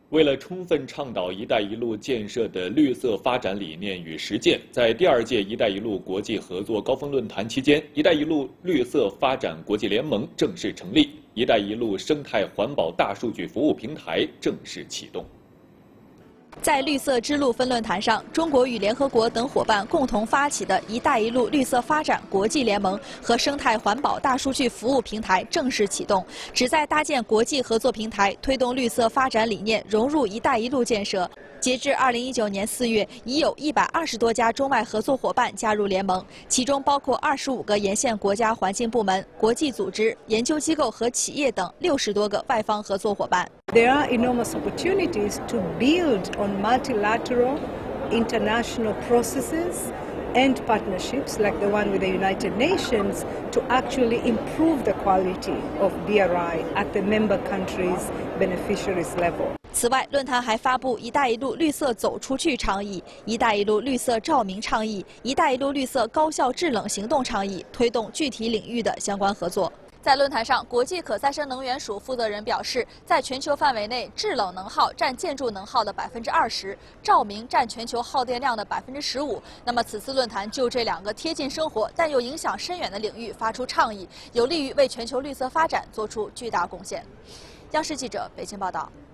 为了充分倡导“一带一路”建设的绿色发展理念与实践，在第2届“一带一路”国际合作高峰论坛期间，“一带一路”绿色发展国际联盟正式成立，“一带一路”生态环保大数据服务平台正式启动。 在绿色之路分论坛上，中国与联合国等伙伴共同发起的“一带一路”绿色发展国际联盟和生态环保大数据服务平台正式启动，旨在搭建国际合作平台，推动绿色发展理念融入“一带一路”建设。截至2019年4月，已有120多家中外合作伙伴加入联盟，其中包括25个沿线国家环境部门、国际组织、研究机构和企业等60多个外方合作伙伴。 There are enormous opportunities to build on multilateral international processes and partnerships like the one with the United Nations to actually improve the quality of BRI at the member countries' beneficiaries level. 此外，论坛还发布“一带一路”绿色走出去倡议、“一带一路”绿色照明倡议、“一带一路”绿色高效制冷行动倡议，推动具体领域的相关合作。 在论坛上，国际可再生能源署负责人表示，在全球范围内，制冷能耗占建筑能耗的20%，照明占全球耗电量的15%。那么，此次论坛就这2个贴近生活但又影响深远的领域发出倡议，有利于为全球绿色发展做出巨大贡献。央视记者北京报道。